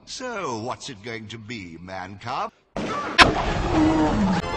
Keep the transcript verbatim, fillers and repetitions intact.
So, what's it going to be, man cub?